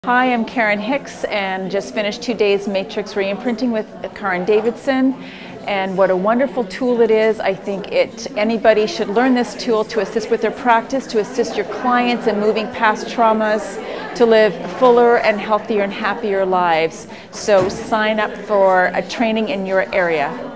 Hi, I'm Karin Hicks and just finished 2 days matrix reimprinting with Karin Davidson, and what a wonderful tool it is. I think anybody should learn this tool to assist with their practice, to assist your clients in moving past traumas, to live fuller and healthier and happier lives. So sign up for a training in your area.